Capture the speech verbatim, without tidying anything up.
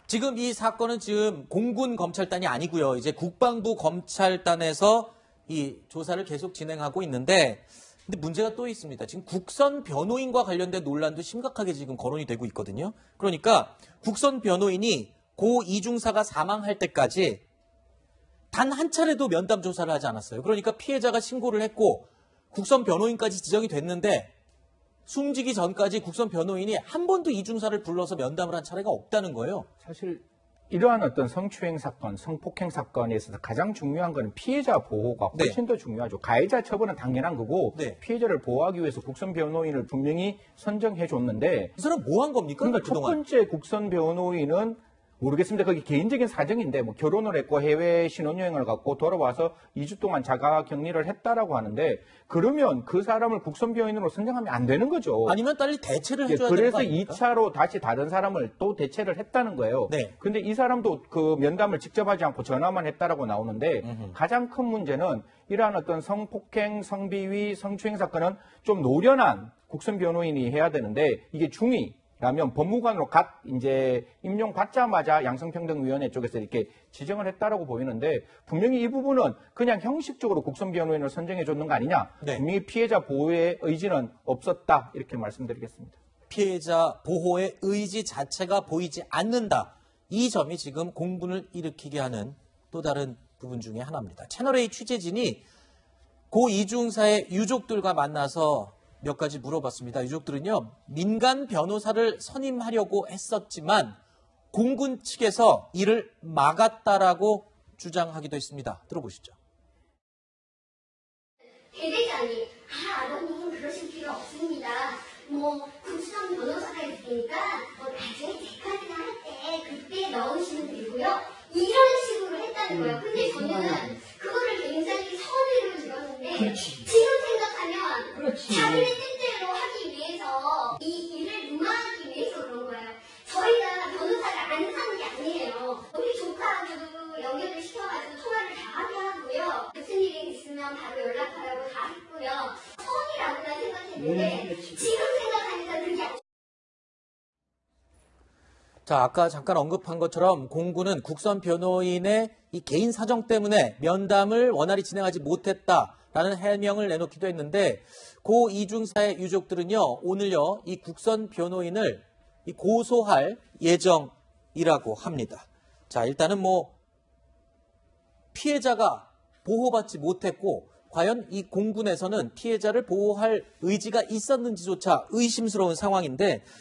지금 이 사건은 지금 공군 검찰단이 아니고요. 이제 국방부 검찰단에서 이 조사를 계속 진행하고 있는데, 근데 문제가 또 있습니다. 지금 국선 변호인과 관련된 논란도 심각하게 지금 거론이 되고 있거든요. 그러니까 국선 변호인이 고 이중사가 사망할 때까지 단 한 차례도 면담 조사를 하지 않았어요. 그러니까 피해자가 신고를 했고 국선 변호인까지 지정이 됐는데 숨지기 전까지 국선 변호인이 한 번도 이중사를 불러서 면담을 한 차례가 없다는 거예요. 사실 이러한 어떤 성추행 사건, 성폭행 사건에 있어서 가장 중요한 건 피해자 보호가 훨씬 네. 더 중요하죠. 가해자 처벌은 당연한 거고 네. 피해자를 보호하기 위해서 국선 변호인을 분명히 선정해 줬는데 이 사람 뭐 한 겁니까? 그러니까 그동안? 첫 번째 국선 변호인은 모르겠습니다. 그게 개인적인 사정인데 뭐 결혼을 했고 해외 신혼여행을 갔고 돌아와서 이 주 동안 자가 격리를 했다라고 하는데 그러면 그 사람을 국선 변호인으로 선정하면 안 되는 거죠. 아니면 빨리 대체를 해줘야 예, 되는 거 그래서 아닙니까? 이 차로 다시 다른 사람을 또 대체를 했다는 거예요. 네. 근데 이 사람도 그 면담을 직접 하지 않고 전화만 했다라고 나오는데 음흠. 가장 큰 문제는 이러한 어떤 성폭행, 성비위, 성추행 사건은 좀 노련한 국선 변호인이 해야 되는데 이게 중위 라면 법무관으로 갓 이제 임용 받자마자 양성평등위원회 쪽에서 이렇게 지정을 했다라고 보이는데 분명히 이 부분은 그냥 형식적으로 국선 변호인을 선정해 줬는 거 아니냐. 네. 분명히 피해자 보호의 의지는 없었다 이렇게 말씀드리겠습니다. 피해자 보호의 의지 자체가 보이지 않는다. 이 점이 지금 공분을 일으키게 하는 또 다른 부분 중에 하나입니다. 채널A 취재진이 고 이중사의 유족들과 만나서 몇 가지 물어봤습니다. 유족들은요, 민간 변호사를 선임하려고 했었지만 공군 측에서 이를 막았다라고 주장하기도 했습니다. 들어보시죠. 대대장이 아, 아버님 그러실 필요 없습니다. 뭐 국선 변호사가 있으니까 뭐 나중에 대가리나 할 때 그때 넣으시면 되고요. 이런 식으로 했다는 거예요. 근데 저는 그거를 굉장히 선의를 들었는데 그렇지. 지금 생각하면 그렇지. 자기네 뜻대로 하기 위해서 이 일을 무마하기 위해서 그런 거예요. 저희가 변호사를 안 하는 게 아니에요. 우리 조카들도 연결을 시켜가지고 통화를 다 하게 하고요. 무슨 일이 있으면 바로 연락하라고 다 했고요. 선이라고나 생각했는데 음, 지금 생각하니까 그게 아니에요. 자, 아까 잠깐 언급한 것처럼 공군은 국선 변호인의 이 개인 사정 때문에 면담을 원활히 진행하지 못했다라는 해명을 내놓기도 했는데 고 이중사의 유족들은요, 오늘요, 이 국선 변호인을 이 고소할 예정이라고 합니다. 자, 일단은 뭐 피해자가 보호받지 못했고 과연 이 공군에서는 피해자를 보호할 의지가 있었는지조차 의심스러운 상황인데